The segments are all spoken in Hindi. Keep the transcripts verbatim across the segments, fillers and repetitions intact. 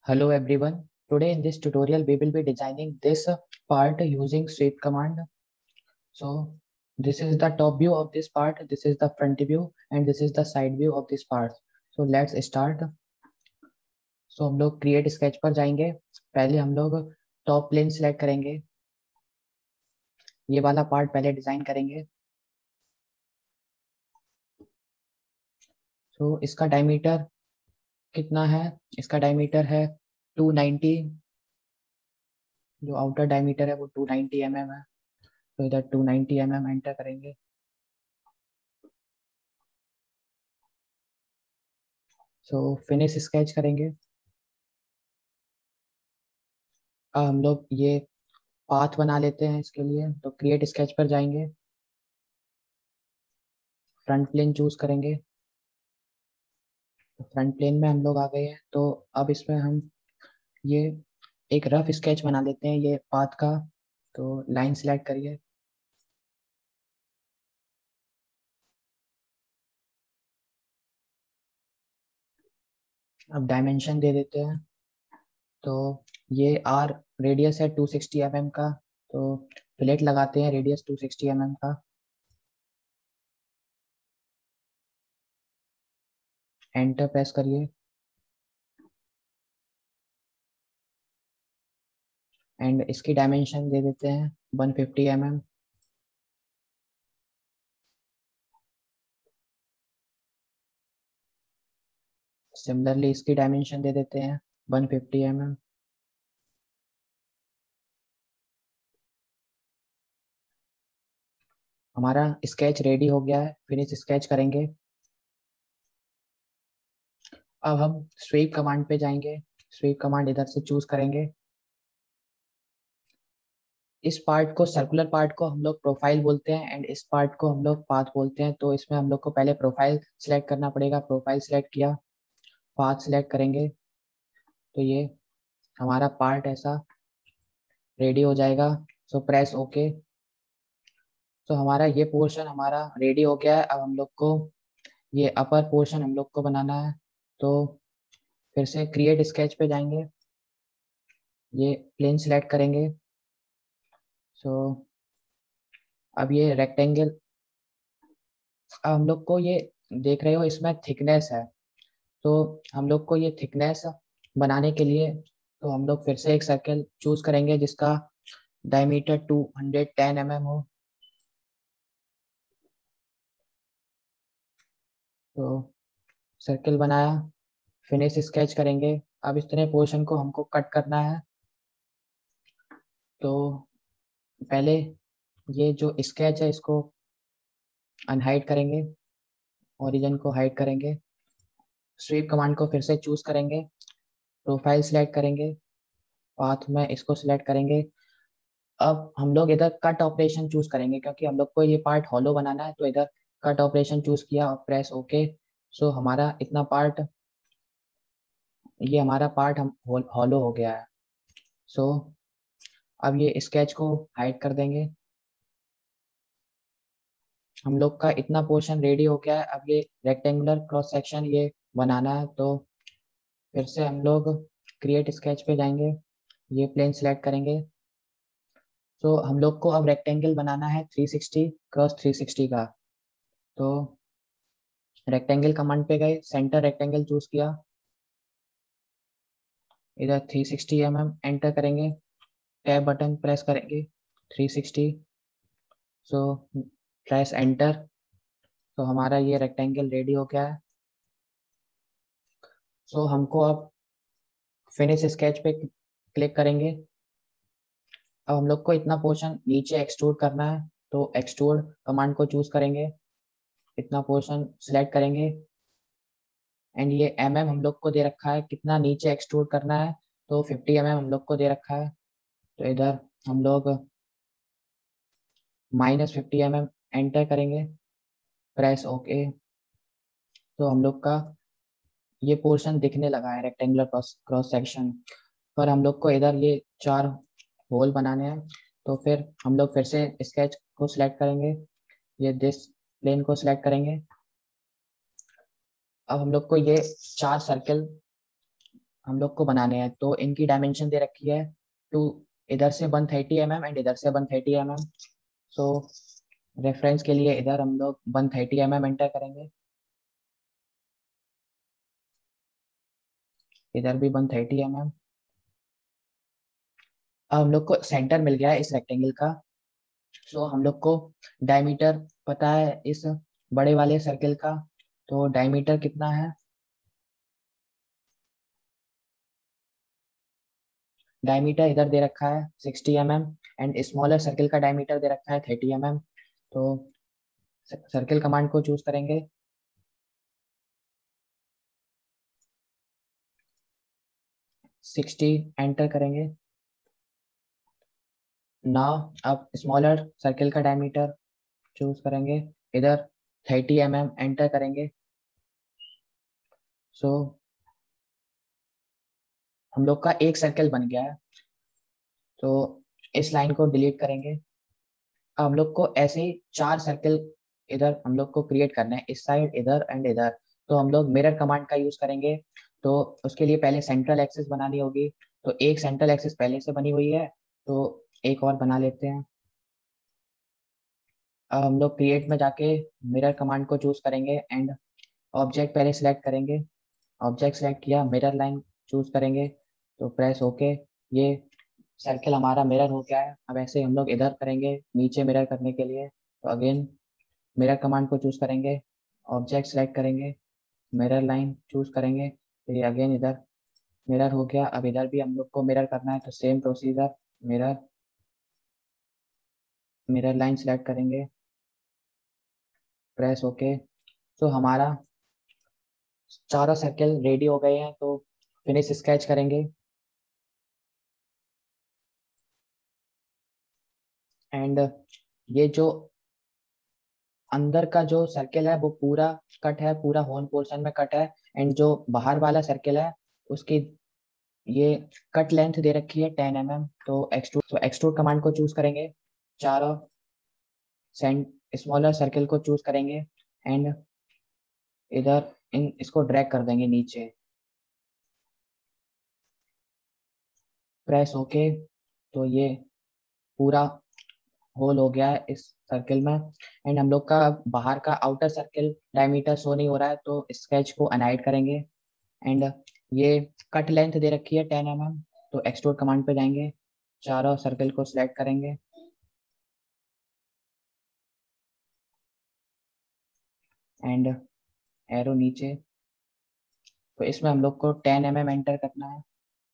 Hello everyone. Today in this tutorial we will be designing this part using sweep command. So this is the top view of this part, this is the front view and this is the side view of this part. So let's start. So हम लोग create sketch पर जाएंगे. पहले हम लोग top plane select करेंगे. ये वाला part पहले डिजाइन करेंगे. So इसका डायमीटर कितना है? इसका डायमीटर है टू नाइंटी. जो आउटर डायमीटर है वो टू नाइंटी एम एम है. तो इधर two ninety M M enter करेंगे. सो फिनिश स्केच करेंगे. अब हम लोग ये पाथ बना लेते हैं. इसके लिए तो क्रिएट स्केच पर जाएंगे, फ्रंट प्लेन चूज करेंगे. तो फ्रंट प्लेन में हम लोग आ गए हैं. तो अब इसमें हम ये एक रफ स्केच बना लेते हैं ये पाथ का. तो लाइन सिलेक्ट करिए. अब डायमेंशन दे देते हैं. तो ये आर रेडियस है टू सिक्सटी एम एम का. तो फिलेट लगाते हैं radius two sixty M M का. एंटर प्रेस करिए. एंड इसकी डायमेंशन दे देते हैं one fifty M M. Similarly इसकी डायमेंशन दे देते हैं वन फिफ्टी एम एम. हमारा स्केच रेडी हो गया है. फिनिश स्केच करेंगे. अब हम स्वीप कमांड पे जाएंगे. स्वीप कमांड इधर से चूज करेंगे. इस पार्ट को, सर्कुलर पार्ट को हम लोग प्रोफाइल बोलते हैं एंड इस पार्ट को हम लोग पाथ बोलते हैं. तो इसमें हम लोग को पहले प्रोफाइल सिलेक्ट करना पड़ेगा. प्रोफाइल सिलेक्ट किया, पाथ सिलेक्ट करेंगे. तो ये हमारा पार्ट ऐसा रेडी हो जाएगा. So press okay. तो हमारा ये पोर्शन हमारा रेडी हो गया है. अब हम लोग को ये अपर पोर्शन हम लोग को बनाना है. तो फिर से क्रिएट स्केच पे जाएंगे, ये प्लेन सिलेक्ट करेंगे. सो अब ये रेक्टेंगल, अब हम लोग को ये देख रहे हो इसमें थिकनेस है. तो हम लोग को ये थिकनेस बनाने के लिए तो हम लोग फिर से एक सर्कल चूज करेंगे जिसका diameter two hundred ten M M हो. तो सर्कल बनाया, फिनिश स्केच करेंगे. अब इस तरह पोर्शन को हमको कट करना है. तो पहले ये जो स्केच है इसको अनहाइड करेंगे, ओरिजिन को हाइड करेंगे. स्वीप कमांड को फिर से चूज करेंगे, प्रोफाइल सिलेक्ट करेंगे, पाथ में इसको सिलेक्ट करेंगे. अब हम लोग इधर कट ऑपरेशन चूज करेंगे क्योंकि हम लोग को ये पार्ट हॉलो बनाना है. तो इधर कट ऑपरेशन चूज किया और प्रेस ओके. सो हमारा इतना पार्ट, ये हमारा पार्ट हम हॉलो हो गया है. सो अब ये स्केच को हाइड कर देंगे. हम लोग का इतना पोर्शन रेडी हो गया है. अब ये रेक्टेंगुलर क्रॉस सेक्शन ये बनाना है. तो फिर से हम लोग क्रिएट स्केच पे जाएंगे, ये प्लेन सिलेक्ट करेंगे. तो हम लोग को अब रेक्टेंगल बनाना है three sixty cross three sixty का. तो रेक्टेंगल कमांड पे गए, सेंटर रेक्टेंगल चूज किया, इधर three sixty M M enter करेंगे. टैब बटन प्रेस करेंगे three sixty. So press enter. तो हमारा ये रेक्टेंगल रेडी हो गया है. सो हमको अब फिनिश स्केच पे क्लिक करेंगे. अब हम लोग को इतना पोर्शन नीचे एक्सट्रूड करना है. तो एक्सट्रूड कमांड को चूज करेंगे, इतना पोर्शन सिलेक्ट करेंगे एंड ये एम एम हम लोग को दे रखा है कितना नीचे एक्सट्रूड करना है. तो फिफ्टी एम एम हम लोग को दे रखा है. तो इधर हम लोग minus fifty M M enter करेंगे, प्रेस ओके. तो हम लोग का ये पोर्शन दिखने लगा है रेक्टेंगुलर क्रॉस सेक्शन. पर हम लोग को इधर ये चार होल बनाने हैं. तो फिर हम लोग फिर से स्केच को सिलेक्ट करेंगे, ये दिस प्लेन को सिलेक्ट करेंगे. अब हम लोग को ये चार सर्कल हम लोग को बनाने हैं, तो इनकी डायमेंशन दे रखी है टू, इधर से one thirty M M and इधर से one thirty M M. So reference के लिए इधर हम लोग one thirty M M enter करेंगे, इधर भी वन थर्टी एम एम। अब हम लोग को सेंटर मिल गया है इस रेक्टेंगल का। सो हम लोग को डायमीटर पता है इस बड़े वाले सर्किल का, तो डायमीटर कितना है, डायमीटर इधर दे रखा है sixty M M and smaller circle का डायमीटर दे रखा है थर्टी एम एम। तो सर्किल कमांड को चूज करेंगे, सिक्सटी एंटर करेंगे। नाउ अब स्मॉलर सर्किल का डायमीटर चूज करेंगे, इधर थर्टी एम एम एंटर करेंगे। सो हम लोग का एक सर्कल बन गया है, तो इस लाइन को डिलीट करेंगे। अब हम लोग को ऐसे ही चार सर्कल इधर हम लोग को क्रिएट करना है, इस साइड, इधर एंड इधर। तो हम लोग मिरर कमांड का यूज करेंगे। तो उसके लिए पहले सेंट्रल एक्सिस बनानी होगी, तो एक सेंट्रल एक्सिस पहले से बनी हुई है, तो एक और बना लेते हैं। अब हम लोग क्रिएट में जाके मिरर कमांड को चूज करेंगे एंड ऑब्जेक्ट पहले सिलेक्ट करेंगे। ऑब्जेक्ट सेलेक्ट किया, मिरर लाइन चूज करेंगे, तो प्रेस ओके। ये सर्कल हमारा मिरर हो गया है। अब ऐसे हम लोग इधर करेंगे नीचे मिरर करने के लिए, तो अगेन मिरर कमांड को चूज करेंगे, ऑब्जेक्ट सेलेक्ट करेंगे, मिरर लाइन चूज करेंगे, फिर अगेन इधर मिरर हो गया। अब इधर भी हम लोग को मिरर करना है, तो same procedure, mirror, mirror line select करेंगे, प्रेस ओके। तो हमारा चारों सर्कल रेडी हो गए हैं, तो फिनिश स्केच करेंगे एंड ये जो अंदर का जो सर्कल है वो पूरा कट है, पूरा होल पोर्शन में कट है, एंड जो बाहर वाला सर्कल है उसकी ये कट लेंथ दे रखी है टेन एम एम। तो एक्सट्रूड, तो एक्सट्रूड कमांड को चूज करेंगे, चारों सेंट स्मॉलर सर्कल को चूज करेंगे एंड इधर इन इसको ड्रैग कर देंगे नीचे, प्रेस ओके। तो ये पूरा होल हो गया है इस सर्कल में, एंड हम लोग का बाहर का आउटर सर्कल डायमीटर शो नहीं हो रहा है, तो स्केच को अनाइड करेंगे एंड ये कट लेंथ दे रखी है टेन एम एम। तो एक्सट्रूड कमांड पे जाएंगे, चारों सर्कल को सिलेक्ट करेंगे एंड एरो नीचे, तो इसमें हम लोग को टेन एम एम एंटर करना है।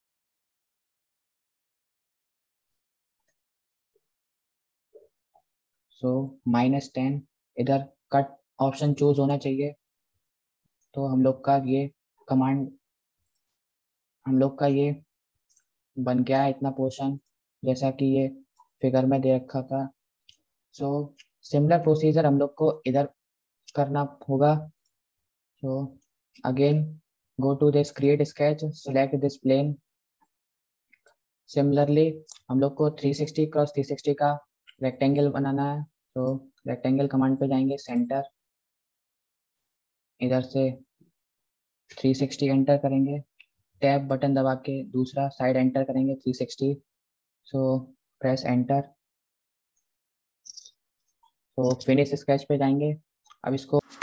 सो माइनस टेन, इधर कट ऑप्शन चूज होना चाहिए। तो हम लोग का ये कमांड, हम लोग का ये बन गया है इतना पोर्शन, जैसा कि ये फिगर में दे रखा था। सो सिमिलर प्रोसीजर हम लोग को इधर करना होगा। So again go to this create sketch, select this plane. Similarly हम लोग को three sixty cross three sixty का रेक्टेंगल बनाना है, तो रेक्टेंगल कमांड पे जाएंगे, सेंटर, इधर से थ्री सिक्सटी एंटर करेंगे, टैब बटन दबा के दूसरा साइड एंटर करेंगे three sixty. So press enter, तो फिनिश स्केच पे जाएंगे। अब इसको